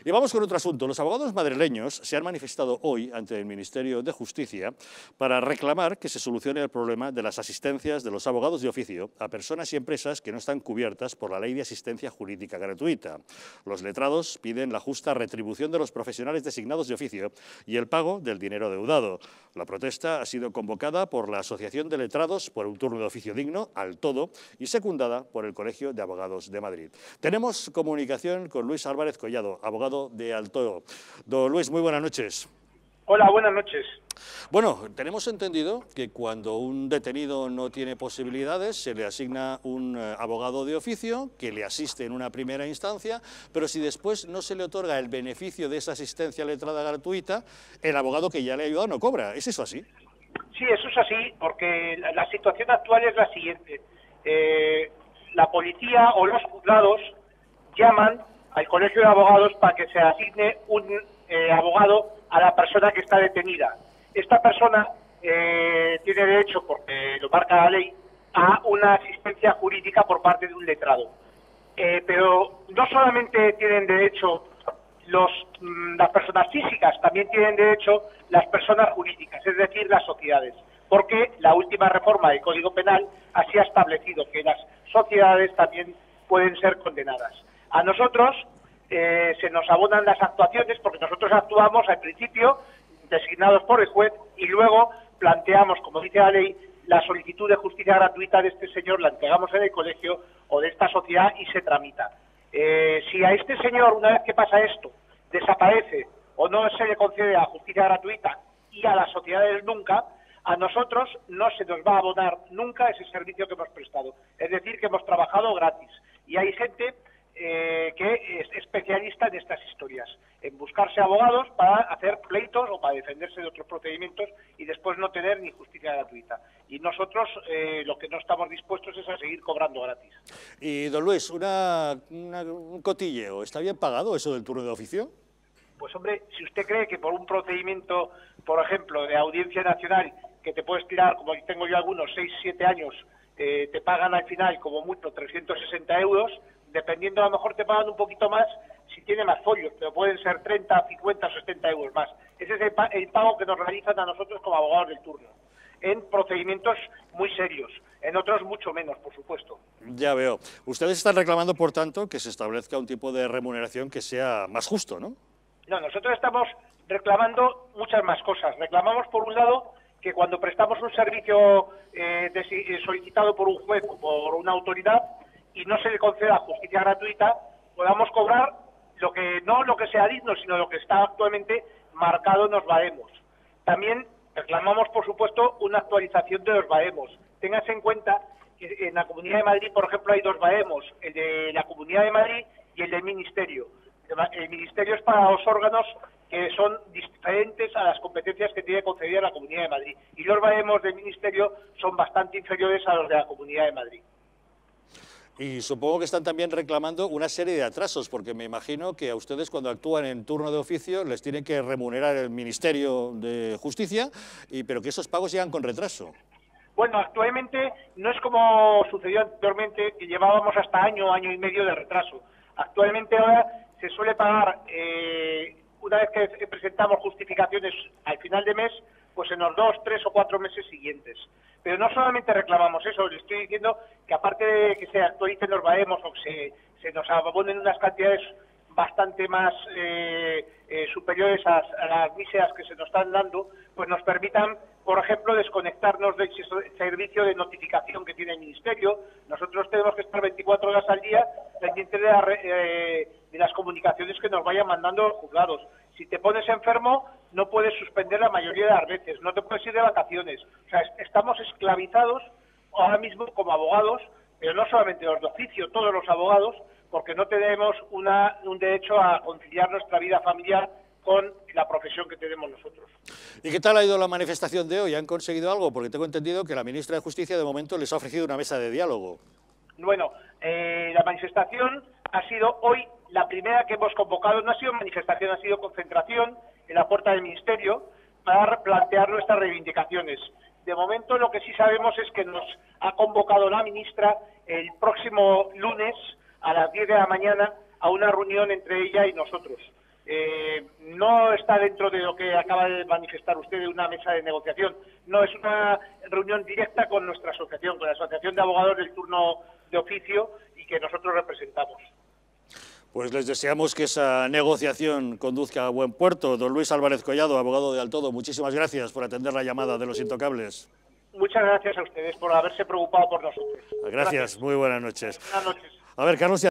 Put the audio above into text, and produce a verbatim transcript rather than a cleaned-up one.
Y vamos con otro asunto. Los abogados madrileños se han manifestado hoy ante el Ministerio de Justicia para reclamar que se solucione el problema de las asistencias de los abogados de oficio a personas y empresas que no están cubiertas por la Ley de Asistencia Jurídica Gratuita. Los letrados piden la justa retribución de los profesionales designados de oficio y el pago del dinero deudado. La protesta ha sido convocada por la Asociación de Letrados por un turno de oficio digno, al todo, y secundada por el Colegio de Abogados de Madrid. Tenemos comunicación con Luis Álvarez Collado, abogado de Altodo. Don Luis, muy buenas noches. Hola, buenas noches. Bueno, tenemos entendido que cuando un detenido no tiene posibilidades se le asigna un eh, abogado de oficio que le asiste en una primera instancia, pero si después no se le otorga el beneficio de esa asistencia letrada gratuita, el abogado que ya le ha ayudado no cobra. ¿Es eso así? Sí, eso es así, porque la, la situación actual es la siguiente. Eh, la policía o los juzgados llaman al Colegio de Abogados para que se asigne un eh, abogado a la persona que está detenida. Esta persona eh, tiene derecho, porque lo marca la ley, a una asistencia jurídica por parte de un letrado. Eh, pero no solamente tienen derecho los, las personas físicas, también tienen derecho las personas jurídicas, es decir, las sociedades, porque la última reforma del Código Penal así ha establecido que las sociedades también pueden ser condenadas. A nosotros eh, se nos abonan las actuaciones porque nosotros actuamos al principio designados por el juez y luego planteamos, como dice la ley, la solicitud de justicia gratuita de este señor, la entregamos en el colegio o de esta sociedad y se tramita. Eh, si a este señor, una vez que pasa esto, desaparece o no se le concede la justicia gratuita y a las sociedades nunca, a nosotros no se nos va a abonar nunca ese servicio que hemos prestado. Es decir, que hemos trabajado gratis. Y hay gente eh, que es especialista en estas historias, en buscarse abogados para hacer pleitos o para defenderse de otros procedimientos y después no tener ni justicia gratuita. Y nosotros eh, lo que no estamos dispuestos es a seguir cobrando gratis. Y, don Luis, una, una, un cotilleo, ¿está bien pagado eso del turno de oficio? Pues hombre, si usted cree que por un procedimiento, por ejemplo, de Audiencia Nacional, que te puedes tirar, como tengo yo algunos, seis, siete años, eh, te pagan al final como mucho trescientos sesenta euros, dependiendo a lo mejor te pagan un poquito más si tiene más folios, pero pueden ser treinta, cincuenta, sesenta euros más. Ese es el, pa el pago que nos realizan a nosotros como abogados del turno, en procedimientos muy serios, en otros mucho menos, por supuesto. Ya veo. Ustedes están reclamando, por tanto, que se establezca un tipo de remuneración que sea más justo, ¿no? No, nosotros estamos reclamando muchas más cosas. Reclamamos, por un lado, que cuando prestamos un servicio eh, de, solicitado por un juez o por una autoridad y no se le conceda justicia gratuita, podamos cobrar lo que no lo que sea digno, sino lo que está actualmente marcado en los baremos. También reclamamos, por supuesto, una actualización de los baremos. Téngase en cuenta que en la Comunidad de Madrid, por ejemplo, hay dos baremos, el de la Comunidad de Madrid y el del Ministerio. El Ministerio es para los órganos que son diferentes a las competencias que tiene concedida la Comunidad de Madrid. Y los baremos del Ministerio son bastante inferiores a los de la Comunidad de Madrid. Y supongo que están también reclamando una serie de atrasos, porque me imagino que a ustedes cuando actúan en turno de oficio les tienen que remunerar el Ministerio de Justicia, y, pero que esos pagos llegan con retraso. Bueno, actualmente no es como sucedió anteriormente, que llevábamos hasta año, año y medio de retraso. Actualmente ahora se suele pagar, eh, una vez que presentamos justificaciones al final de mes, pues en los dos, tres o cuatro meses siguientes. Pero no solamente reclamamos eso, le estoy diciendo que aparte de que se actualicen los baremos o que se, se nos abonen unas cantidades bastante más eh, eh, superiores a, a las míseras que se nos están dando, pues nos permitan, por ejemplo, desconectarnos del servicio de notificación que tiene el Ministerio. Nosotros tenemos que estar veinticuatro horas al día pendientes de, la, eh, de las comunicaciones que nos vayan mandando los juzgados. Si te pones enfermo, no puedes suspender la mayoría de las veces, no te puedes ir de vacaciones. O sea, estamos esclavizados ahora mismo como abogados, pero no solamente los de oficio, todos los abogados, porque no tenemos una, un derecho a conciliar nuestra vida familiar con la profesión que tenemos nosotros. ¿Y qué tal ha ido la manifestación de hoy? ¿Han conseguido algo? Porque tengo entendido que la ministra de Justicia de momento les ha ofrecido una mesa de diálogo. Bueno, eh, la manifestación ha sido hoy la primera que hemos convocado. No ha sido manifestación, ha sido concentración en la puerta del Ministerio para plantear nuestras reivindicaciones. De momento lo que sí sabemos es que nos ha convocado la ministra el próximo lunes a las diez de la mañana a una reunión entre ella y nosotros. Eh, no está dentro de lo que acaba de manifestar usted de una mesa de negociación. No, es una reunión directa con nuestra asociación, con la Asociación de Abogados del Turno de Oficio y que nosotros representamos. Pues les deseamos que esa negociación conduzca a buen puerto. Don Luis Álvarez Collado, abogado de Altodo, muchísimas gracias por atender la llamada de Los Intocables. Muchas gracias a ustedes por haberse preocupado por nosotros. Gracias, gracias. Muy buenas noches. Buenas noches. A ver, Carlos.